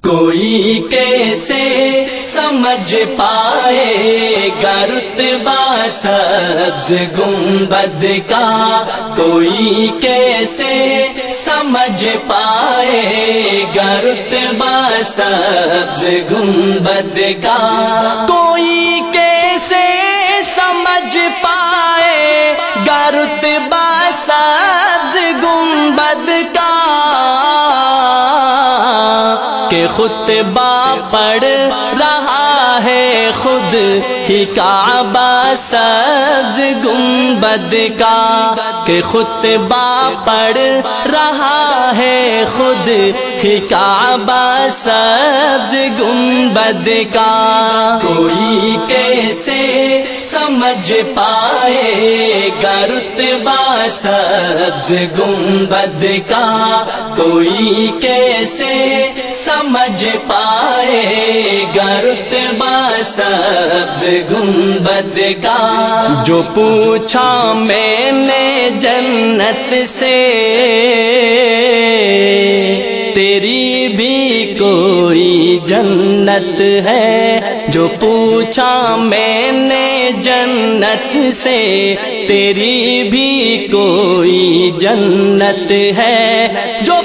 کوئی کیسے سمجھ پائے گا رتبہ سبز گنبد کا، کوئی کیسے سمجھ پائے گا رتبہ سبز گنبد کا، کوئی کیسے سمجھ پائے گا رتبہ سبز گنبد کا، کہ خطبہ پڑھ رہا ہے خود ہی کعبہ سبز گنبد کا، کہ خطبہ پڑھ رہا ہے خود ہی کعبہ سبز گنبد کا، کوئی کیسے سمجھ پائے گا رتبہ سبز گنبد کا، کوئی کیسے سمجھ پائے گا رتبہ سبز گنبد کا، جو پوچھا میں نے جنت سے تیری بھی کوئی جنت ہے، جو پوچھا میں نے جنت سے تیری بھی کوئی جنت ہے، جو